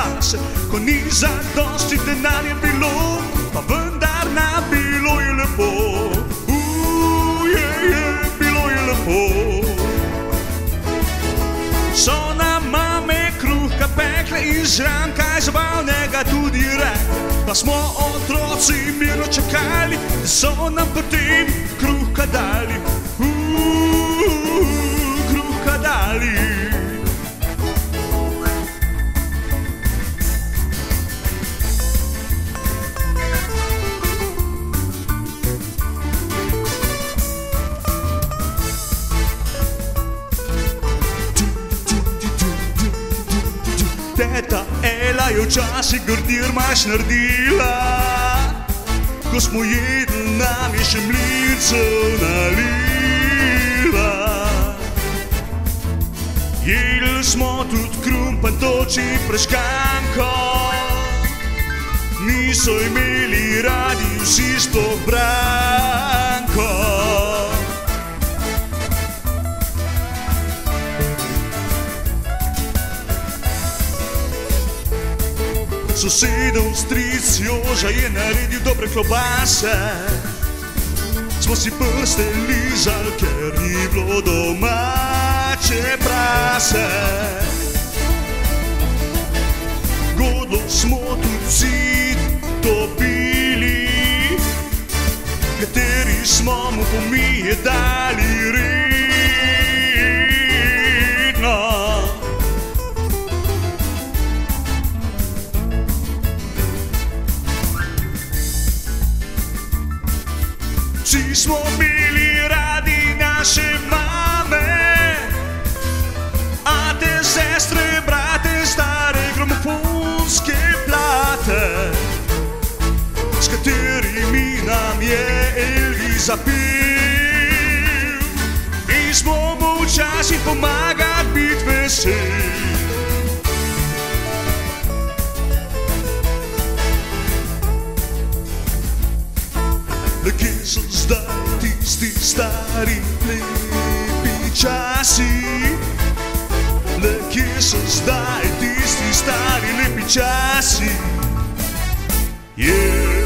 čase, ko ni zadosti denarja bilo, pa vendar na bilo je lepo. Bilo je lepo. So nam mame kruhka pekle in zraven kaj zabavnega tudi rekle, pa smo otroci mirno čakali, da so nam potem kruhka dali. Kruhka dali. Teta Ela je včasih grdirmaš naredila, ko smo jedli, nam je še mlincev nalila. Jedli smo tudi krumpan toči preškanko, niso imeli radi vsi sploh Branko. Sosedov stric Joža je naredil dobre klobase, smo si prste lizali, ker ni bilo domače prase. Godlo smo tudi vsi topili, kateri smo mu pomije dali redno. Vsi smo bili radi naše mame, ate, sestre, brate, stare gramofonske plate, s katerimi nam je Elvis zapel, in smo mu včasih pomagali biti veseli. Le kje so zdaj tisti stari lepi časi? Le kje so zdaj tisti stari lepi časi?